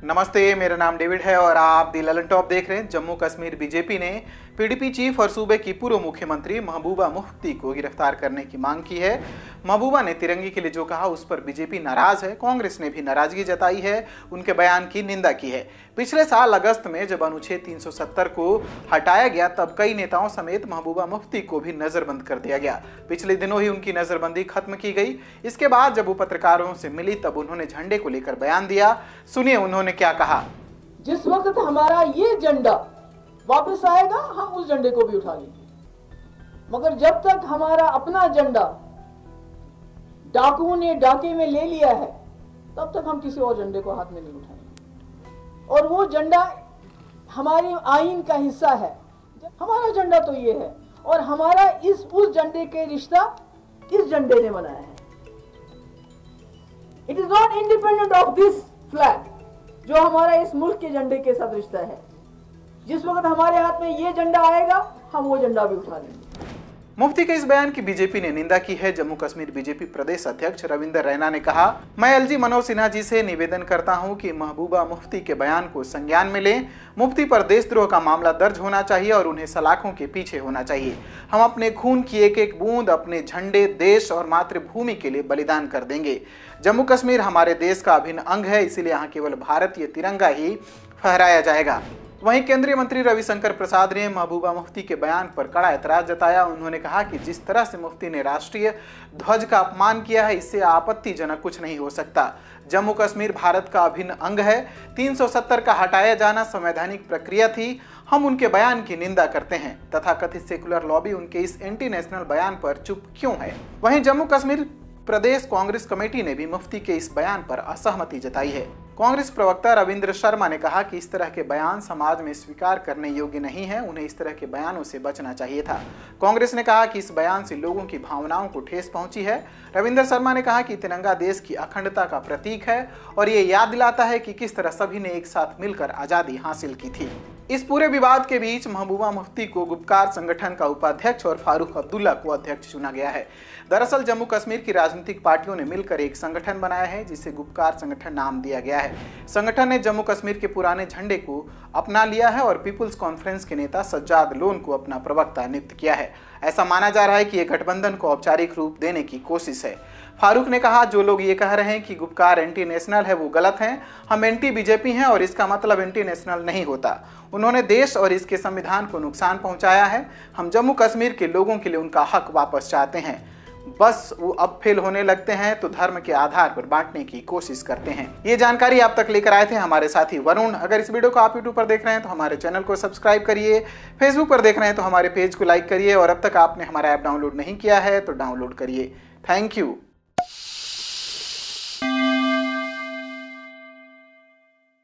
नमस्ते, मेरा नाम डेविड है और आप दी ललन टॉप देख रहे हैं। जम्मू कश्मीर बीजेपी ने पीडीपी चीफ और सूबे की पूर्व मुख्यमंत्री महबूबा मुफ्ती को गिरफ्तार करने की मांग की है। महबूबा ने तिरंगे के लिए जो कहा उस पर बीजेपी नाराज है। कांग्रेस ने भी नाराजगी जताई है, उनके बयान की निंदा की है। पिछले साल अगस्त में जब अनुच्छेद 370 को हटाया गया तब कई नेताओं समेत महबूबा मुफ्ती को भी नजरबंद कर दिया गया। पिछले दिनों ही उनकी नजरबंदी खत्म की गई। इसके बाद जब वो पत्रकारों से मिली तब उन्होंने झंडे को लेकर बयान दिया। सुनिए उन्होंने क्या कहा। जिस वक्त हमारा ये झंडा वापस आएगा हम उस झंडे को भी उठा लेंगे, मगर जब तक हमारा अपना झंडा डाकुओं ने डाके में ले लिया है तब तक हम किसी और झंडे को हाथ में नहीं उठाएंगे। और वो झंडा हमारे आईन का हिस्सा है। हमारा झंडा तो ये है और हमारा उस झंडे के रिश्ता इस झंडे ने बनाया है। It is not independent of this flag, जो हमारा इस मुल्क के झंडे के साथ रिश्ता है। जिस वक्त हमारे हाथ में ये झंडा आएगा हम वो झंडा भी उठा लेंगे। मुफ्ती के इस बयान की बीजेपी ने निंदा की है। जम्मू कश्मीर बीजेपी प्रदेश अध्यक्ष रविंद्र रैना ने कहा, मैं एलजी मनोज सिन्हा जी से निवेदन करता हूं कि महबूबा मुफ्ती के बयान को संज्ञान में लें। मुफ्ती पर देशद्रोह का मामला दर्ज होना चाहिए और उन्हें सलाखों के पीछे होना चाहिए। हम अपने खून की एक एक बूंद अपने झंडे, देश और मातृभूमि के लिए बलिदान कर देंगे। जम्मू कश्मीर हमारे देश का अभिन्न अंग है, इसीलिए यहाँ केवल भारतीय तिरंगा ही फहराया जाएगा। वहीं केंद्रीय मंत्री रविशंकर प्रसाद ने महबूबा मुफ्ती के बयान पर कड़ा ऐतराज जताया। उन्होंने कहा कि जिस तरह से मुफ्ती ने राष्ट्रीय ध्वज का अपमान किया है, इससे आपत्तिजनक कुछ नहीं हो सकता। जम्मू कश्मीर भारत का अभिन्न अंग है। 370 का हटाया जाना संवैधानिक प्रक्रिया थी। हम उनके बयान की निंदा करते हैं। तथाकथित सेकुलर लॉबी उनके इस एंटी नेशनल बयान पर चुप क्यों है। वहीं जम्मू कश्मीर प्रदेश कांग्रेस कमेटी ने भी मुफ्ती के इस बयान पर असहमति जताई है। कांग्रेस प्रवक्ता रविंद्र शर्मा ने कहा कि इस तरह के बयान समाज में स्वीकार करने योग्य नहीं है, उन्हें इस तरह के बयानों से बचना चाहिए था। कांग्रेस ने कहा कि इस बयान से लोगों की भावनाओं को ठेस पहुंची है। रविंद्र शर्मा ने कहा कि तिरंगा देश की अखंडता का प्रतीक है और ये याद दिलाता है कि किस तरह सभी ने एक साथ मिलकर आज़ादी हासिल की थी। इस पूरे विवाद के बीच महबूबा मुफ्ती को गुपकार संगठन का उपाध्यक्ष और फारूक अब्दुल्ला को अध्यक्ष चुना गया है। दरअसल जम्मू कश्मीर की राजनीतिक पार्टियों ने मिलकर एक संगठन बनाया है जिसे गुपकार संगठन नाम दिया गया है। संगठन ने जम्मू कश्मीर के पुराने झंडे को अपना लिया है और पीपुल्स कॉन्फ्रेंस के नेता सज्जाद लोन को अपना प्रवक्ता नियुक्त किया है। ऐसा माना जा रहा है कि यह गठबंधन को औपचारिक रूप देने की कोशिश है। फारूक ने कहा, जो लोग ये कह रहे हैं कि गुपकार एंटी नेशनल है वो गलत हैं। हम एंटी बीजेपी हैं और इसका मतलब एंटी नेशनल नहीं होता। उन्होंने देश और इसके संविधान को नुकसान पहुंचाया है। हम जम्मू कश्मीर के लोगों के लिए उनका हक वापस चाहते हैं। बस वो अब फेल होने लगते हैं तो धर्म के आधार पर बांटने की कोशिश करते हैं। ये जानकारी आप तक लेकर आए थे हमारे साथी वरुण। अगर इस वीडियो को आप यूट्यूब पर देख रहे हैं तो हमारे चैनल को सब्सक्राइब करिए, फेसबुक पर देख रहे हैं तो हमारे पेज को लाइक करिए और अब तक आपने हमारा ऐप डाउनलोड नहीं किया है तो डाउनलोड करिए। Thank you.